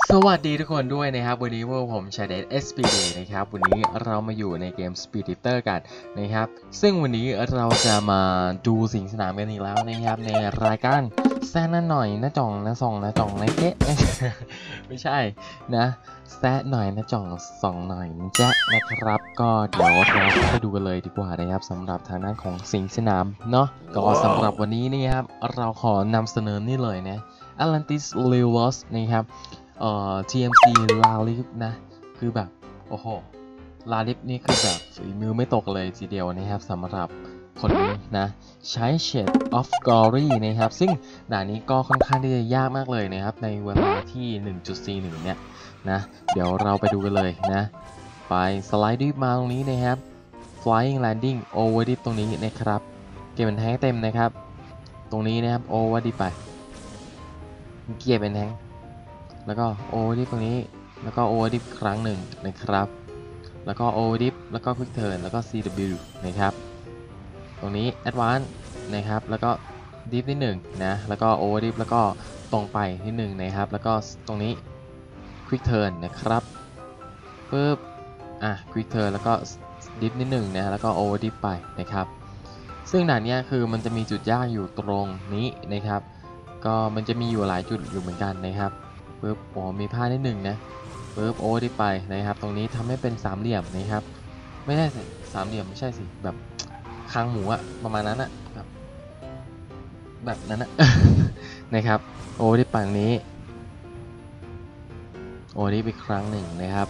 สวัสดีทุกคนด้วยนะครับวันนี้ผมชาเดช SPD นะครับวันนี้เรามาอยู่ในเกม Speed Eater กันนะครับซึ่งวันนี้เราจะมาดูสิงสนามกันอีกแล้วนะครับในรายการแซนหน่อยนะจ่องนะส่องนะจ่องนะเจ๊ ไม่ใช่นะแซะหน่อยนะจ่องส่องหน่อยนะแจ๊ะนะครับก็เดี๋ยวเราไปดูกันเลยดีกว่านะครับสำหรับทางด้านของสิงสนามเนาะก็สำหรับวันนี้นะครับเราขอนำเสนอนี่เลยนะ Atlantis Levels นะครับTMC ลาลิฟนะคือแบบโอ้โหลาลิฟนี่คือแบบฝีมือไม่ตกเลยทีเดียวนะครับสำหรับคนนี้นะใช้ Shade of Glory นะครับซึ่งด่านนี้ก็ค่อนข้างที่จะยากมากเลยนะครับในเวลาที่ 1.41 เนี่ยนะเดี๋ยวเราไปดูกันเลยนะไปสไลด์ดิฟมาตรงนี้นะครับ Flying Landing Over Dip ตรงนี้นะครับเก็บเป็นแทงเต็มนะครับตรงนี้นะครับ Over Dip ไปเก็บเป็นแทงแล้วก็โอเวอร์ดิฟตรงนี้แล้วก็โอเวอร์ดิฟครั้งหนึ่งนะครับแล้วก็โอเวอร์ดิฟแล้วก็ควิกเทิร์นแล้วก็ CW นะครับตรงนี้แอดวานซ์นะครับแล้วก็ดิฟนิดหนึ่งนะแล้วก็โอเวอร์ดิฟแล้วก็ตรงไปนิดหนึ่งนะครับแล้วก็ตรงนี้ควิกเทิร์นนะครับปึ๊บควิกเทิร์นแล้วก็ดิฟนิดหนึ่งนะแล้วก็โอเวอร์ดิฟไปนะครับซึ่งด่านนี้คือมันจะมีจุดยากอยู่ตรงนี้นะครับก็มันจะมีอยู่หลายจุดอยู่เหมือนกันนะครับปึ๊บมีพลาดนิดหนึ่งนะปึ๊บโอ้ได้ไปนะครับตรงนี้ทำให้เป็นสามเหลี่ยมนะครับไม่ใช่สามเหลี่ยมไม่ใช่สิแบบคางหมูอะประมาณนั้นอะแบบนั้นอะ นะครับโอ้ได้ไปตรงนี้โอ้ได้ไปครั้งหนึ่งนะครับ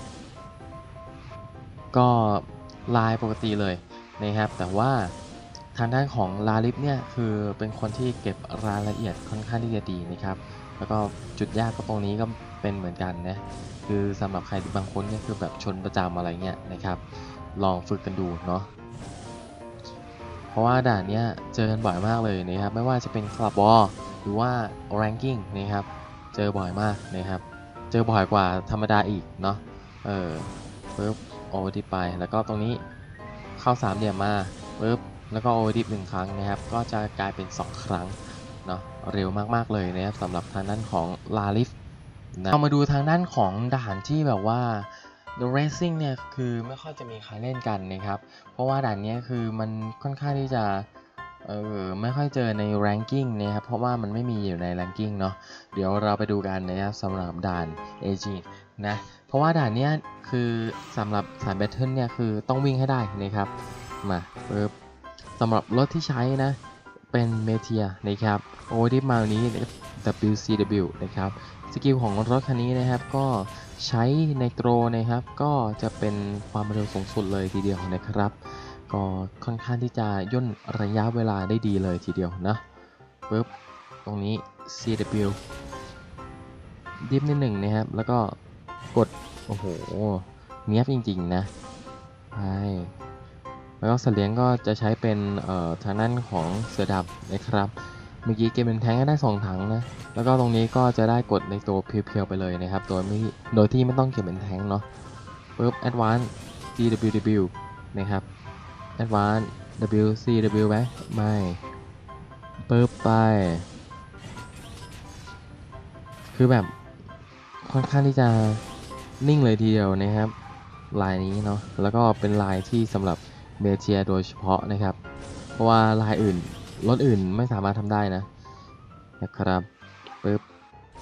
ก็ลายปกติเลยนะครับแต่ว่าทางด้านของลาลิฟเนี่ยคือเป็นคนที่เก็บรายละเอียดค่อนข้างที่จะดีนะครับแล้วก็จุดยากก็ตรงนี้ก็เป็นเหมือนกันนะคือสำหรับใครบางคนเนี่ยคือแบบชนประจำอะไรเงี้ยนะครับลองฝึกกันดูเนาะเพราะว่าด่านเนี้ยเจอกันบ่อยมากเลยนะครับไม่ว่าจะเป็นคลับบอลหรือว่า ranking นะครับเจอบ่อยมากนะครับเจอบ่อยกว่าธรรมดาอีกเนาะปึ๊บโอเวอร์ดิฟไปแล้วก็ตรงนี้เข้าสามเหลี่ยมมาปึ๊บแล้วก็โอเวอร์ดิฟ1 ครั้งนะครับก็จะกลายเป็น2 ครั้งเนาะเร็วมากๆเลยนะครับสำหรับทางด้านของลาลิฟนะเรามาดูทางด้านของด่านที่แบบว่า The Racing เนี่ยคือไม่ค่อยจะมีใครเล่นกันนะครับเพราะว่าด่านนี้คือมันค่อนข้างที่จะไม่ค่อยเจอใน ranking นะครับเพราะว่ามันไม่มีอยู่ใน ranking เนาะเดี๋ยวเราไปดูกันนะครับสำหรับด่าน AG นะเพราะว่าด่านนี้คือสำหรับสาย Battle เนี่ยคือต้องวิ่งให้ได้นะครับมาปึ๊บสำหรับรถที่ใช้นะเป็นเมเทียนะครับโอเวอร์ดิฟมานี้ WCW นะครับสกิลของรถคันนี้นะครับก็ใช้ไนโตรนะครับก็จะเป็นความเร็วสูงสุดเลยทีเดียวนะครับก็ค่อนข้างที่จะย่นระยะเวลาได้ดีเลยทีเดียวนะปึ๊บตรงนี้ CW ดิฟนิดหนึ่งนะครับแล้วก็กดโอ้โหเนี้ยบจริงๆนะใช่แล้วก็สัตว์เลี้ยงก็จะใช้เป็นทางด้านของเสือดำนะครับเมื่อกี้เกมเป็นแทงก็ได้2 ถังนะแล้วก็ตรงนี้ก็จะได้กดในตัวเพียวๆไปเลยนะครับโดยที่ไม่ต้องเก็บเป็นแทงเนาะปึ๊บ Advance GWW นะครับ Advance WCW ไหมไม่ปึ๊บไปคือแบบค่อนข้างที่จะนิ่งเลยทีเดียวนะครับลายนี้เนาะแล้วก็เป็นลายที่สำหรับเมเทียโดยเฉพาะนะครับเพราะว่าลายอื่นรถอื่นไม่สามารถทำได้นะครับปึ๊บ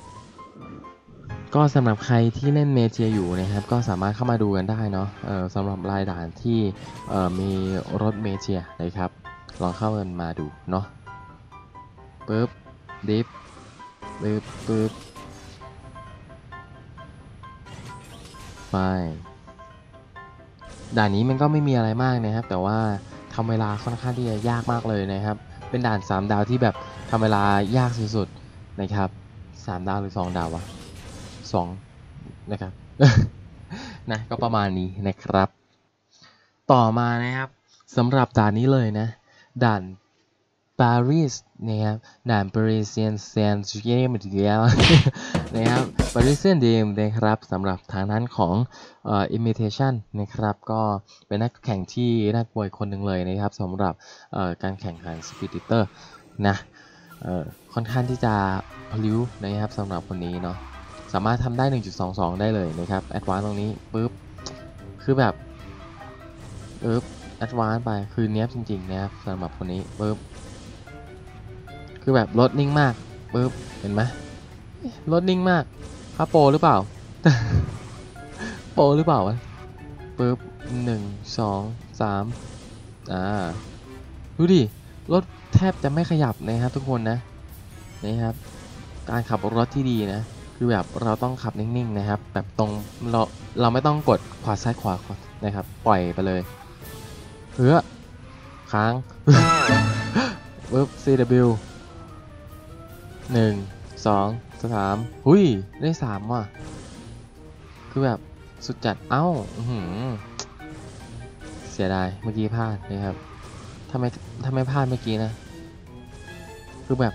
ก็สำหรับใครที่เล่นเมเทียอยู่นะครับก็สามารถเข้ามาดูกันได้เนาะสำหรับลายด่านที่มีรถเมเทียนะครับลองเข้ากันมาดูเนาะปึ๊บดิฟปึ๊บไปด่านนี้มันก็ไม่มีอะไรมากนะครับแต่ว่าทำเวลาค่อนข้างที่จะยากมากเลยนะครับเป็นด่าน3 ดาวที่แบบทำเวลายากสุดๆนะครับ3 ดาวหรือ2 ดาววะ2นะครับ นะก็ประมาณนี้นะครับต่อมานะครับสำหรับด่านนี้เลยนะด่านปารีสนะครับด่าน Parisian Saint-Germain นะครับ Parisian Dream นะครับสำหรับทางด้านของImitation นะครับก็เป็นนักแข่งที่น่ากลัวคนหนึ่งเลยนะครับสำหรับการแข่งขัน Speed Eater นะค่อนข้างที่จะพลิ้วนะครับสำหรับคนนี้เนาะสามารถทำได้ 1.22 ได้เลยนะครับแอดวานซ์ตรงนี้ปุ๊บคือแบบแอดวานซ์ไปคือเนี้ยจริงๆนะครับสำหรับคนนี้ปุ๊บคือแบบรถนิ่งมากปุ๊บเห็นไหมรถนิ่งมากค่าโปรหรือเปล่า โปรหรือเปล่าวะปุ๊บ1 2 3ดูดิรถแทบจะไม่ขยับนะครับทุกคนนะนี่ครับการขับรถที่ดีนะคือแบบเราต้องขับนิ่งๆนะครับแบบตรงเราไม่ต้องกดขวาซ้ายขวานะครับปล่อยไปเลยค้าง ปุ๊บ CW 1 2 3หุยได้3ว่ะคือแบบสุดจัดเอ้าเสียดายเมื่อกี้พลาดนะครับทำไมพลาดเมื่อกี้นะคือแบบ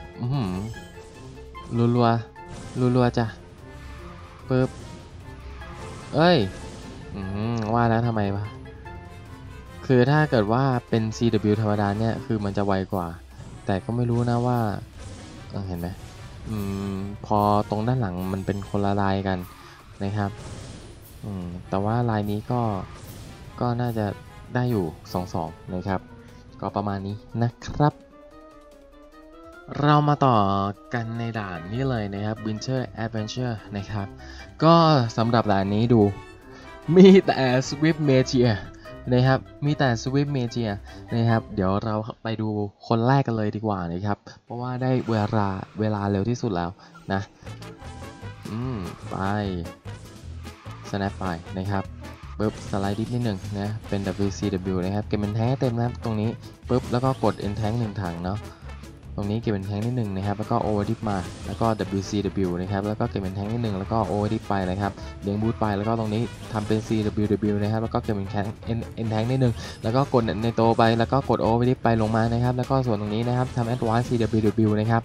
รัวจ้ะปึ๊บเอ้ยว่าแล้วทำไมวะคือถ้าเกิดว่าเป็น CW ธรรมดาเนี่ยคือมันจะไวกว่าแต่ก็ไม่รู้นะว่าเห็นไหมพอตรงด้านหลังมันเป็นคนละลายกันนะครับแต่ว่าลายนี้ก็น่าจะได้อยู่ 2-2 นะครับก็ประมาณนี้นะครับ เรามาต่อกันในด่านนี้เลยนะครับ Winter Adventure นะครับก็สำหรับด่านนี้ดูมีแต่ Swift Magier นะครับมีแต่ Swift Magier นะครับเดี๋ยวเราไปดูคนแรกกันเลยดีกว่านะครับเพราะว่าได้เวลาเร็วที่สุดแล้วนะไป snap ไปนะครับปุ๊บสไลด์ดิฟนิดหนึ่งนะเป็น WCW นะครับเก็บเป็นแท้เต็มนะครับตรงนี้ปุ๊บแล้วก็กด End Tank 1 ถังเนาะตรงนี้เก็บเป็นแท้งนิดหนึ่งนะครับแล้วก็ Overdip มาแล้วก็ WCW นะครับแล้วก็เก็บเป็นแท้งนิดหนึ่งแล้วก็ Overdip ไปนะครับเลี้ยงบูทไปแล้วก็ตรงนี้ทำเป็น CWW นะครับแล้วก็เก็บเป็นแท้ง End Tank นิดหนึ่งแล้วก็กดในโตไปแล้วก็กด Overdip ไปลงมานะครับแล้วก็ส่วนตรงนี้นะครับทำ Advanced CWW นะครับ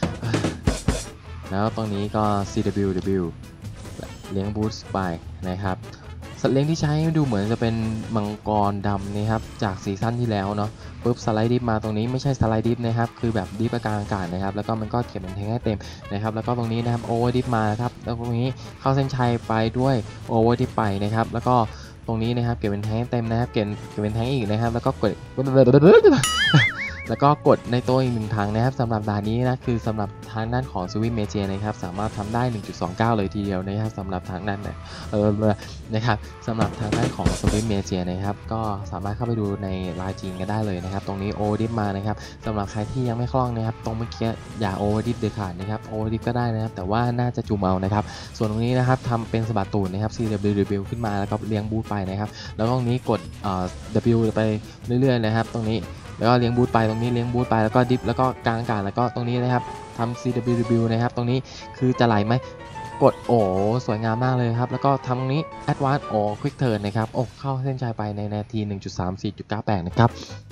แล้วตรงนี้ก็ CWW เลี้ยงบูทไปนะครับสัตว์เลี้ยงที่ใช้ดูเหมือนจะเป็นมังกรดำนะครับจากซีซั่นที่แล้วเนาะปุ๊บสไลด์ดิฟมาตรงนี้ไม่ใช่สไลด์ดิฟนะครับคือแบบดิฟกลางอากาศนะครับแล้วก็มันก็เก็บเป็นแทงให้เต็มนะครับแล้วก็ตรงนี้นะครับโอเวอร์ดิฟมาครับแล้วตรงนี้เข้าเส้นชัยไปด้วยโอเวอร์ดิฟไปนะครับแล้วก็ตรงนี้นะครับเก็บเป็นแทงเต็มนะครับเก็บเป็นแทงอีกนะครับแล้วก็กดแล้วก็กดในตัวอีก1 ถังนะครับสำหรับด่านนี้นะคือสำหรับทางด้านของ Swift Magier นะครับสามารถทำได้ 1.29 เลยทีเดียวนะครับสำหรับทางด้านนะครับสำหรับทางด้านของ Swift Magier นะครับก็สามารถเข้าไปดูในไลน์จีนกันได้เลยนะครับตรงนี้โอเวอร์ดิฟมานะครับสำหรับใครที่ยังไม่คล่องนะครับตรงเมื่อกี้อย่าโอเวอร์ดิฟเด็ดขาดนะครับโอเวอร์ดิฟก็ได้นะครับแต่ว่าน่าจะจุ่มเอานะครับส่วนตรงนี้นะครับทำเป็นสะบัดตูดนะครับ CWW ขึ้นมาแล้วก็เลี้ยงบูทไปนะครับแล้วตรงนี้กดW ไปเรื่อยๆนะครับตรงนี้แล้วก็เลี้ยงบูทไปตรงนี้เลี้ยงบูทไปแล้วก็ดิฟแล้วก็กลางอากาศแล้วก็ตรงนี้นะครับทำ CWW นะครับตรงนี้คือจะไหลไหมกดสวยงามมากเลยครับแล้วก็ทำตรงนี้ Advanced Quick Turn นะครับเข้าเส้นชัยไปในนาที 1.34.98 นะครับ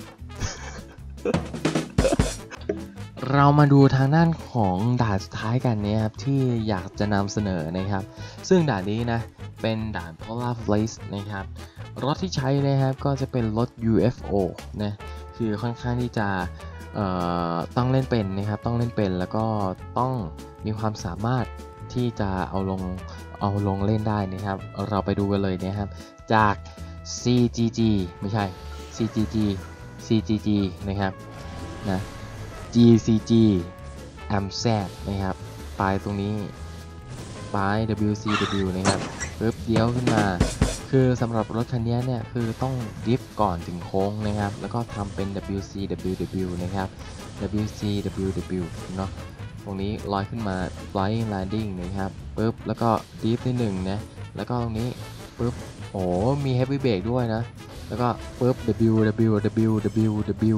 เรามาดูทางด้านของด่านสุดท้ายกันนะครับที่อยากจะนำเสนอนะครับซึ่งด่านนี้นะเป็นด่าน Polar Blaze นะครับรถที่ใช้นะครับก็จะเป็นรถ UFO นะคือค่อนข้างที่จะต้องเล่นเป็นนะครับต้องเล่นเป็นแล้วก็ต้องมีความสามารถที่จะเอาลงเล่นได้นะครับเราไปดูกันเลยนะครับจาก CGG ไม่ใช่ CGG นะครับนะ GCG MZ นะครับปลายตรงนี้ปลาย WCW นะครับปึ๊บเลี้ยวขึ้นมาคือสำหรับรถคันนี้เนี่ยคือต้องดิฟก่อนถึงโค้งนะครับแล้วก็ทำเป็น WCWW นะครับ WCWW เนาะตรงนี้ลอยขึ้นมา Flying Landing นะครับปึ๊บแล้วก็ดิฟนิดหนึ่งนะแล้วก็ตรงนี้ปึ๊บมี Heavy Brake ด้วยนะแล้วก็ปึ๊บ WWWWW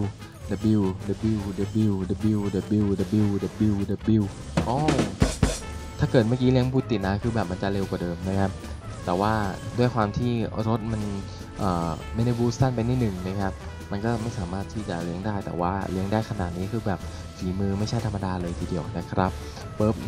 ถ้าเกิดเมื่อกี้เลี้ยงบูติดนะคือแบบมันจะเร็วกว่าเดิมนะครับแต่ว่าด้วยความที่รถมันไม่ได้บูสต์สั้นไปนิดหนึ่งนะครับมันก็ไม่สามารถที่จะเลี้ยงได้แต่ว่าเลี้ยงได้ขนาดนี้คือแบบฝีมือไม่ใช่ธรรมดาเลยทีเดียวนะครับปุ๊บ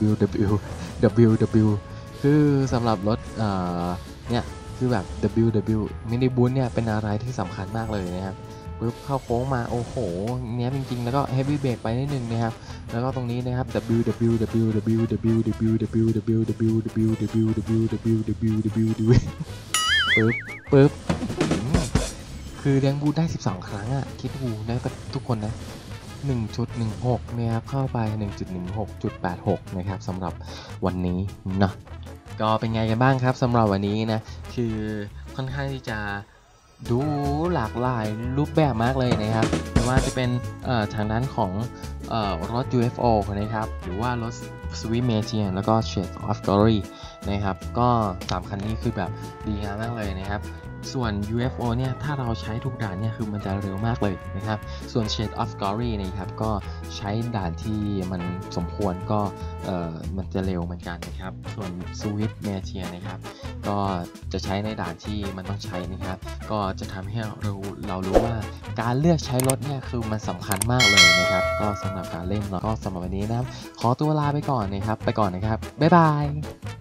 WWW คือสำหรับรถเนี่ยคือแบบ WW มินิบูสต์เนี่ยเป็นอะไรที่สำคัญมากเลยนะครับปึ๊บเข้าโค้งมาโอ้โหเนี้ยจริงๆแล้วก็เฮฟวี่เบรกไปนิดนึงนะครับแล้วก็ตรงนี้นะครับ W W W W W W W W W W W W W W W ปึ๊บคือเลี้ยงบูทได้12ครั้งอ่ะคิดดูนะทุกคนนะ 1.16 เนี่ยครับเข้าไป 1.16.86 นะครับสำหรับวันนี้เนาะก็เป็นไงกันบ้างครับสำหรับวันนี้นะคือค่อนข้างที่จะดูหลากหลายรูปแบบมากเลยนะครับไม่ว่าจะเป็นทางด้านของรถ UFO นะครับหรือว่ารถ Swift Machine แล้วก็ Shades of Glory นะครับก็3คันนี้คือแบบดีงามมากเลยนะครับส่วน UFO เนี่ยถ้าเราใช้ทุกด่านเนี่ยคือมันจะเร็วมากเลยนะครับส่วน Shades of Glory นะครับก็ใช้ด่านที่มันสมควรก็มันจะเร็วเหมือนกันนะครับส่วน Swift Machine นะครับก็จะใช้ในด่านที่มันต้องใช้นะครับก็จะทำให้เรารู้ว่าการเลือกใช้รถเนี่ยคือมันสำคัญมากเลยนะครับก็สำหรับการเล่นเนาะก็สำหรับวันนี้นะครับขอตัวลาไปก่อนนะครับบ๊ายบาย